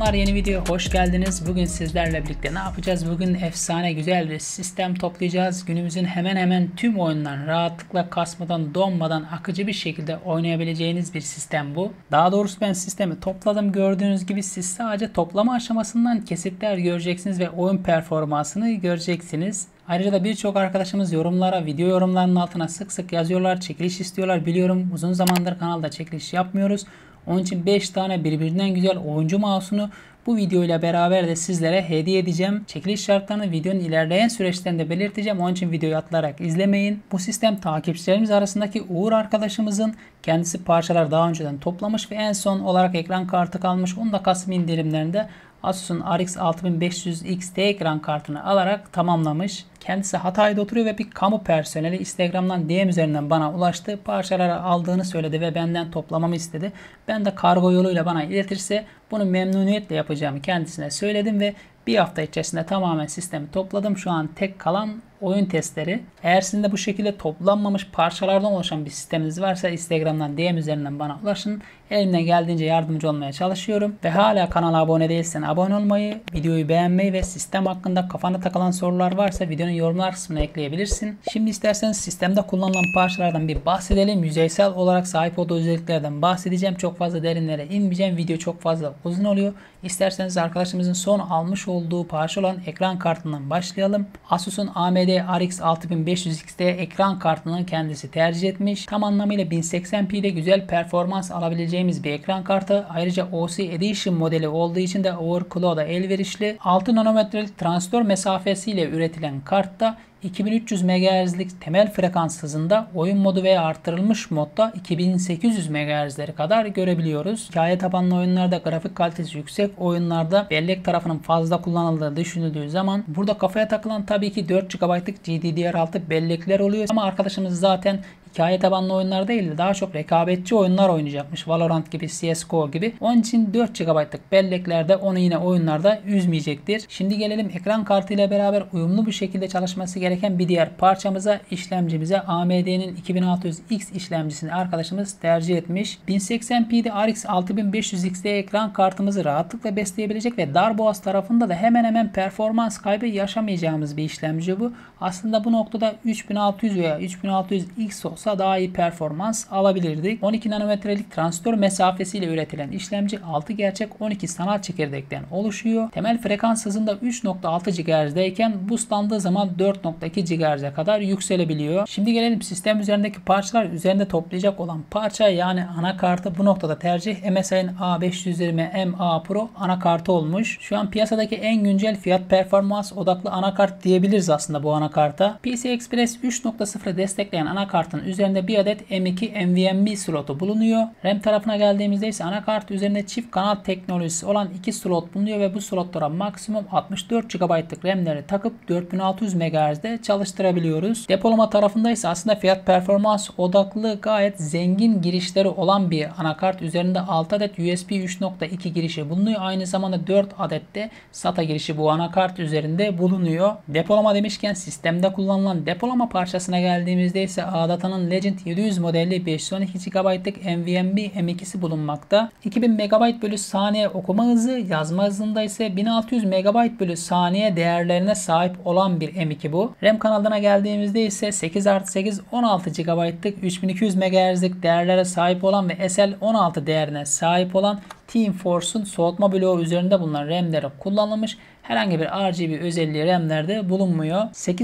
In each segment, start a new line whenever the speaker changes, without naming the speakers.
Selamlar, yeni videoya hoş geldiniz. Bugün sizlerle birlikte ne yapacağız? Bugün efsane güzel bir sistem toplayacağız. Günümüzün hemen hemen tüm oyunlarını rahatlıkla kasmadan, donmadan, akıcı bir şekilde oynayabileceğiniz bir sistem bu. Daha doğrusu ben sistemi topladım. Gördüğünüz gibi siz sadece toplama aşamasından kesitler göreceksiniz ve oyun performansını göreceksiniz. Ayrıca da birçok arkadaşımız yorumlara, video yorumlarının altına sık sık yazıyorlar. Çekiliş istiyorlar. Biliyorum, uzun zamandır kanalda çekiliş yapmıyoruz. Onun için 5 tane birbirinden güzel oyuncu mouse'unu bu video ile beraber de sizlere hediye edeceğim. Çekiliş şartlarını videonun ilerleyen süreçlerinde belirteceğim. Onun için videoyu atlayarak izlemeyin. Bu sistem takipçilerimiz arasındaki Uğur arkadaşımızın kendisi parçalar daha önceden toplamış ve en son olarak ekran kartı kalmış. Onu da Kasım indirimlerinde Asus'un RX 6500 XT ekran kartını alarak tamamlamış. Kendisi Hatay'da oturuyor ve bir kamu personeli. Instagram'dan DM üzerinden bana ulaştı. Parçaları aldığını söyledi ve benden toplamamı istedi. Ben de kargo yoluyla bana iletirse bunu memnuniyetle yapacağımı kendisine söyledim ve bir hafta içerisinde tamamen sistemi topladım. Şu an tek kalan oyun testleri. Eğer sizin de bu şekilde toplanmamış parçalardan oluşan bir sisteminiz varsa Instagram'dan DM üzerinden bana ulaşın. Elimden geldiğince yardımcı olmaya çalışıyorum. Ve hala kanala abone değilsen abone olmayı, videoyu beğenmeyi ve sistem hakkında kafana takılan sorular varsa videonun yorumlar kısmına ekleyebilirsin. Şimdi isterseniz sistemde kullanılan parçalardan bir bahsedelim. Yüzeysel olarak sahip olduğu özelliklerden bahsedeceğim. Çok fazla derinlere inmeyeceğim. Video çok fazla uzun oluyor. İsterseniz arkadaşımızın son almış olduğu parça olan ekran kartından başlayalım. Asus'un AMD RX 6500 XT ekran kartının kendisi tercih etmiş. Tam anlamıyla 1080p'de güzel performans alabileceğimiz bir ekran kartı. Ayrıca OC Edition modeli olduğu için de overclock'a elverişli. 6 nanometrelik transistör mesafesiyle üretilen kartta 2800 MHz'lik temel frekans hızında, oyun modu veya artırılmış modda 2800 MHz'leri kadar görebiliyoruz. Hikaye tabanlı oyunlarda, grafik kalitesi yüksek oyunlarda bellek tarafının fazla kullanıldığı düşünüldüğü zaman burada kafaya takılan tabii ki 4 GB'lık GDDR6 bellekler oluyor. Ama arkadaşımız zaten hikaye tabanlı oyunlar değil de daha çok rekabetçi oyunlar oynayacakmış. Valorant gibi, CSGO gibi. Onun için 4 GB'lık belleklerde onu yine oyunlarda üzmeyecektir. Şimdi gelelim ekran kartı ile beraber uyumlu bir şekilde çalışması gereken bir diğer parçamıza, işlemcimize. AMD'nin 2600X işlemcisini arkadaşımız tercih etmiş. 1080p'de RX 6500 XT ekran kartımızı rahatlıkla besleyebilecek ve darboğaz tarafında da hemen hemen performans kaybı yaşamayacağımız bir işlemci bu. Aslında bu noktada 3600 veya 3600X olsa daha iyi performans alabilirdik. 12 nanometrelik transistör mesafesiyle üretilen işlemci 6 gerçek 12 sanal çekirdekten oluşuyor. Temel frekans hızında 3.6 GHz'deyken boostlandığı zaman 4.2 GHz'e kadar yükselebiliyor. Şimdi gelelim sistem üzerindeki parçalar. Üzerinde toplayacak olan parça yani anakartı bu noktada tercih MSI'nin A520 MA Pro anakartı olmuş. Şu an piyasadaki en güncel fiyat performans odaklı anakart diyebiliriz aslında bu anakarta. PCI Express 3.0'ı destekleyen anakartın üzerinde bir adet M2 NVMe slotu bulunuyor. RAM tarafına geldiğimizde ise anakart üzerinde çift kanal teknolojisi olan 2 slot bulunuyor ve bu slotlara maksimum 64 GB'lık RAM'leri takıp 4600 MHz'de çalıştırabiliyoruz. Depolama tarafında ise aslında fiyat performans odaklı gayet zengin girişleri olan bir anakart. Üzerinde 6 adet USB 3.2 girişi bulunuyor. Aynı zamanda 4 adet de SATA girişi bu anakart üzerinde bulunuyor. Depolama demişken sistemde kullanılan depolama parçasına geldiğimizde ise Adata'nın Legend 700 modelli 512 GB'lık NVMe M2'si bulunmakta. 2000 MB bölü saniye okuma hızı, yazma hızında ise 1600 MB bölü saniye değerlerine sahip olan bir M2 bu. RAM kanalına geldiğimizde ise 8+8 16 GB'lık 3200 MHz'lik değerlere sahip olan ve SL16 değerine sahip olan Teamforce'un soğutma bloğu üzerinde bulunan RAM'leri kullanılmış. Herhangi bir RGB özelliği RAM'lerde bulunmuyor.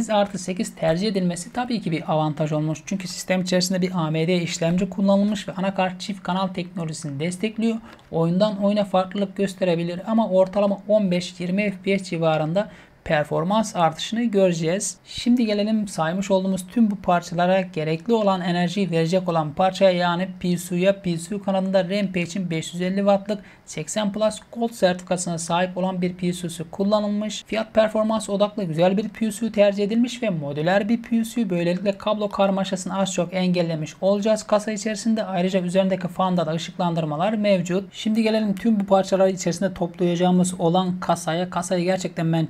8+8 tercih edilmesi tabii ki bir avantaj olmuş. Çünkü sistem içerisinde bir AMD işlemci kullanılmış ve anakart çift kanal teknolojisini destekliyor. Oyundan oyuna farklılık gösterebilir ama ortalama 15-20 FPS civarında performans artışını göreceğiz. Şimdi gelelim saymış olduğumuz tüm bu parçalara gerekli olan enerjiyi verecek olan parçaya yani PSU'ya. PSU kanadında Rampage'in 550 Watt'lık 80 Plus Gold sertifikasına sahip olan bir PSU'su kullanılmış. Fiyat performans odaklı güzel bir PSU tercih edilmiş ve modüler bir PSU. Böylelikle kablo karmaşasını az çok engellemiş olacağız kasa içerisinde. Ayrıca üzerindeki fanda da ışıklandırmalar mevcut. Şimdi gelelim tüm bu parçaları içerisinde toplayacağımız olan kasaya. Kasayı gerçekten ben çok beğendim.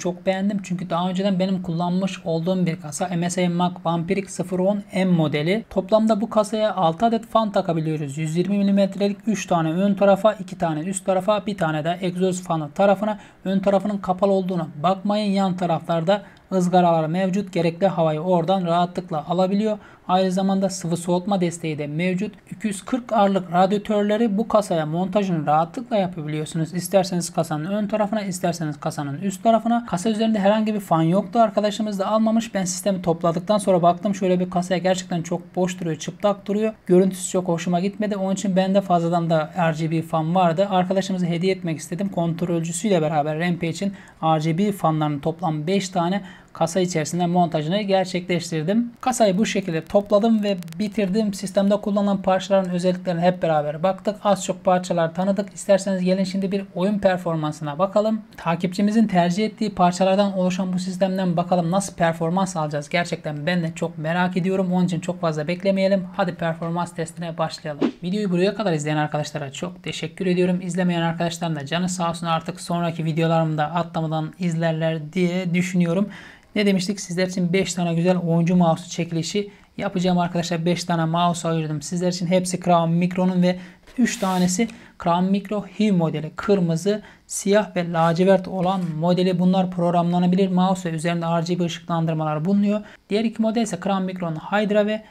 beğendim. Çünkü daha önceden benim kullanmış olduğum bir kasa. MSI Mag Vampiric 010M modeli. Toplamda bu kasaya 6 adet fan takabiliyoruz. 120 mm'lik 3 tane ön tarafa, 2 tane üst tarafa, bir tane de egzoz fanı tarafına. Ön tarafının kapalı olduğuna bakmayın. Yan taraflarda ızgaralar mevcut. Gerekli havayı oradan rahatlıkla alabiliyor. Aynı zamanda sıvı soğutma desteği de mevcut. 240 R'lık radyatörleri bu kasaya montajını rahatlıkla yapabiliyorsunuz. İsterseniz kasanın ön tarafına, isterseniz kasanın üst tarafına. Kasa üzerinde herhangi bir fan yoktu. Arkadaşımız da almamış. Ben sistemi topladıktan sonra baktım. Şöyle bir kasaya gerçekten çok boş duruyor. Çıplak duruyor. Görüntüsü çok hoşuma gitmedi. Onun için bende fazladan da RGB fan vardı. Arkadaşımıza hediye etmek istedim. Kontrolcüsüyle beraber Rampage'in RGB fanlarının toplam 5 tane kasa içerisinde montajını gerçekleştirdim. Kasayı bu şekilde topladım ve bitirdim. Sistemde kullanılan parçaların özelliklerine hep beraber baktık. Az çok parçalar tanıdık. İsterseniz gelin şimdi bir oyun performansına bakalım. Takipçimizin tercih ettiği parçalardan oluşan bu sistemden bakalım nasıl performans alacağız. Gerçekten ben de çok merak ediyorum. Onun için çok fazla beklemeyelim. Hadi performans testine başlayalım. Videoyu buraya kadar izleyen arkadaşlara çok teşekkür ediyorum. İzlemeyen arkadaşlarım da canı sağ olsun, artık sonraki videolarımda atlamadan izlerler diye düşünüyorum. Ne demiştik? Sizler için 5 tane güzel oyuncu mouse çekilişi yapacağım arkadaşlar. 5 tane mouse ayırdım sizler için. Hepsi Crown Micro'nun ve 3 tanesi Crown Micro Hue modeli. Kırmızı, siyah ve lacivert olan modeli. Bunlar programlanabilir mouse ve üzerinde RGB ışıklandırmalar bulunuyor. Diğer iki model ise Crown Micro'nun Hydra ve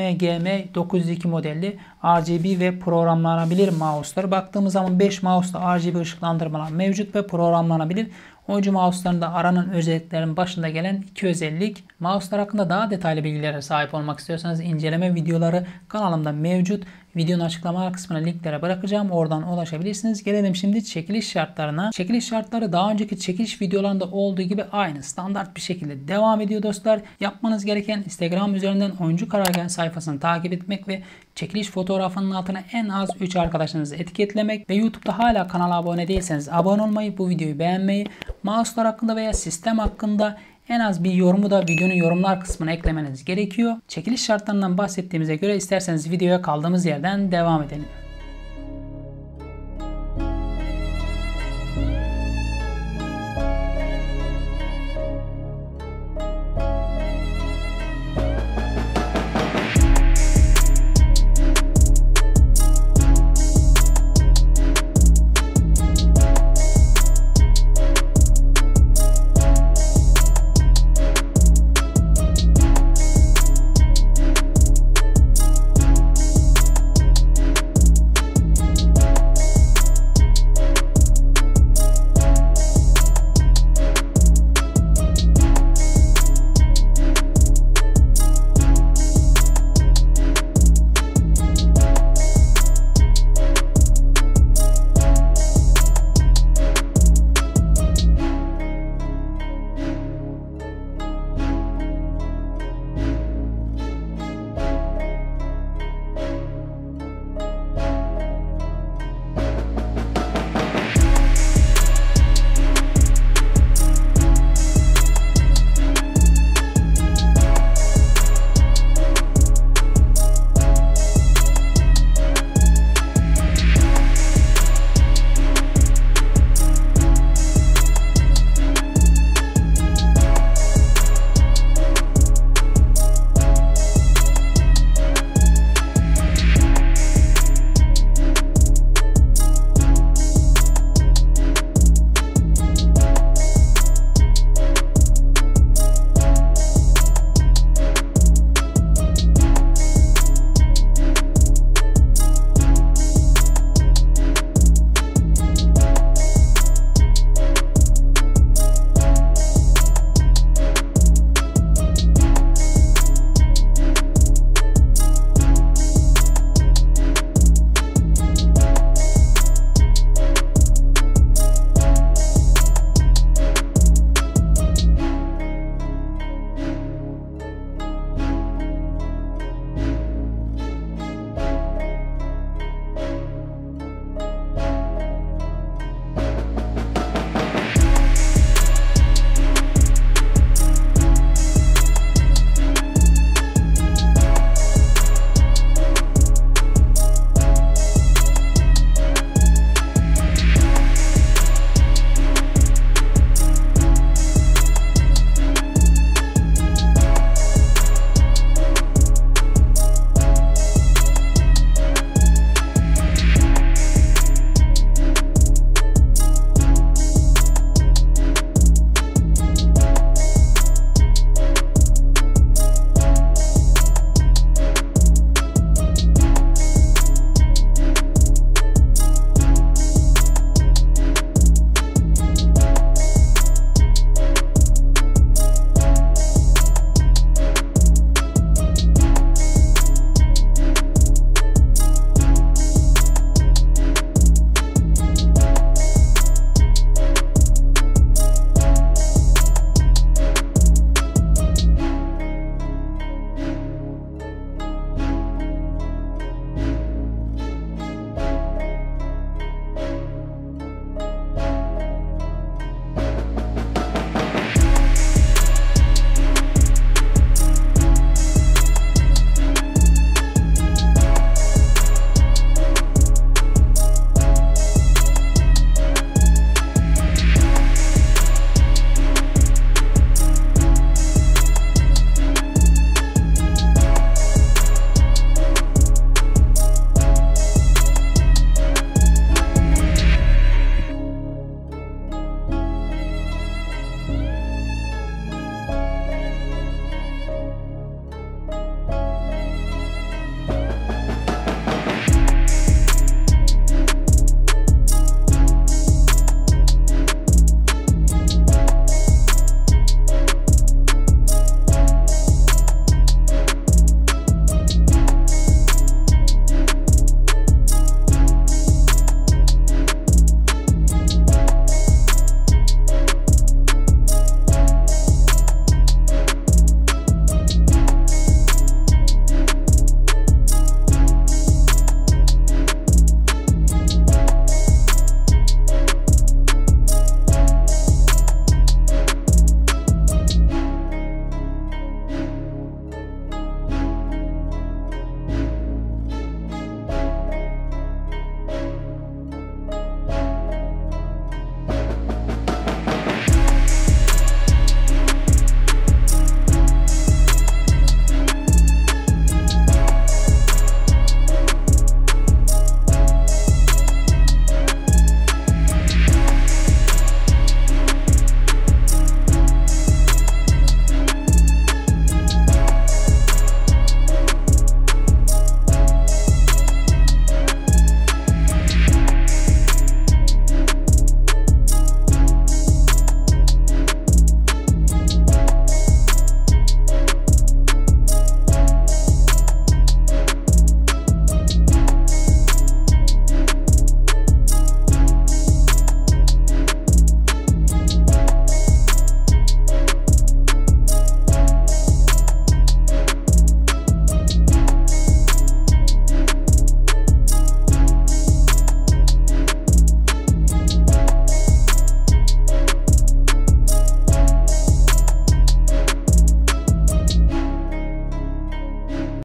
CMGM 902 modelli RGB ve programlanabilir mouse'lar. Baktığımız zaman 5 mouse'da RGB ışıklandırmalar mevcut ve programlanabilir. Oyuncu mouse'larında aranın özelliklerinin başında gelen iki özellik. Mouse'lar hakkında daha detaylı bilgilere sahip olmak istiyorsanız inceleme videoları kanalımda mevcut. Videonun açıklama kısmına linklere bırakacağım. Oradan ulaşabilirsiniz. Gelelim şimdi çekiliş şartlarına. Çekiliş şartları daha önceki çekiliş videolarında olduğu gibi aynı standart bir şekilde devam ediyor dostlar. Yapmanız gereken Instagram üzerinden oyuncu karargahı sayfasını takip etmek ve çekiliş fotoğrafının altına en az 3 arkadaşınızı etiketlemek ve YouTube'da hala kanala abone değilseniz abone olmayı, bu videoyu beğenmeyi, mouse'lar hakkında veya sistem hakkında en az bir yorumu da videonun yorumlar kısmına eklemeniz gerekiyor. Çekiliş şartlarından bahsettiğimize göre isterseniz videoya kaldığımız yerden devam edelim.